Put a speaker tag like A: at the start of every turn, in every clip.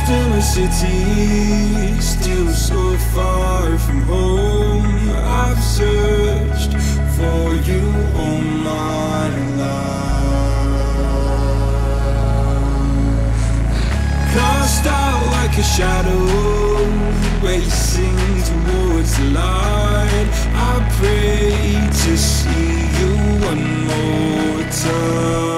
A: Lost in a city, still so far from home. I've searched for you all my life. Cast out like a shadow, racing towards the light. I pray to see you one more time.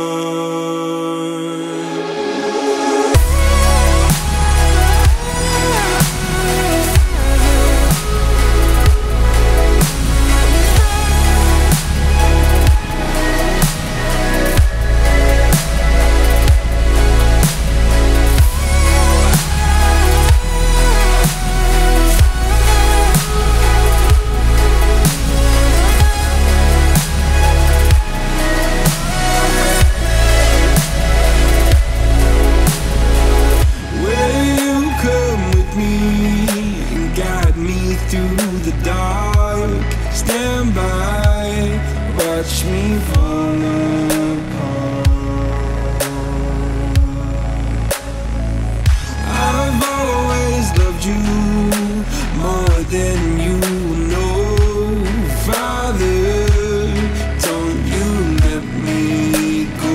A: Through the dark, stand by, watch me fall apart. I've always loved you more than you know. Father, don't you let me go.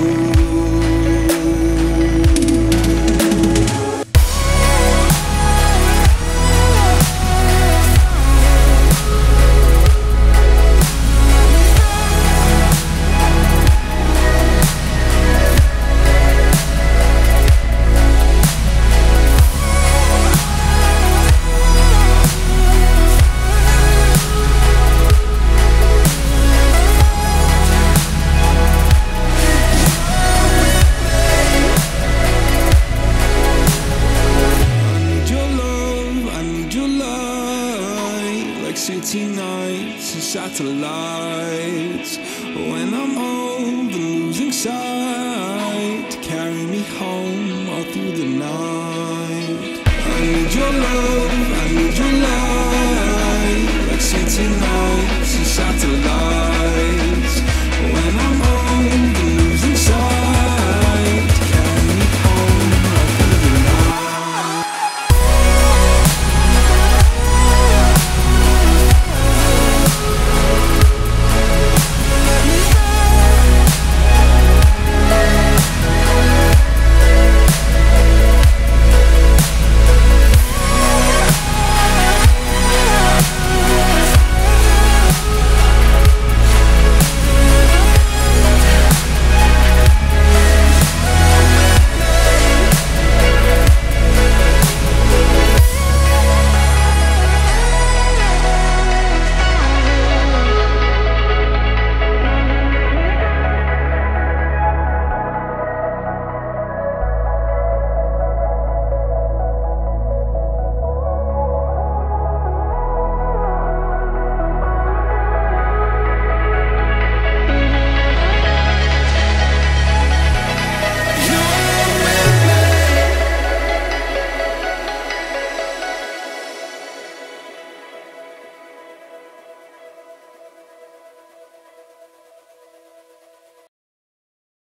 A: City nights and satellites. When I'm old and losing sight, carry me home all through the night. I need your love, I need your light. Like city nights and satellites.